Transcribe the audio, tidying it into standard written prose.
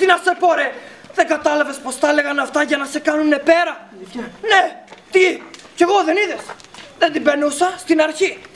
τι να σε πω ρε. Δεν κατάλαβες πως τα έλεγαν αυτά για να σε κάνουνε πέρα. Ναι, τι, κι εγώ δεν είδες. Δεν την περνούσα στην αρχή.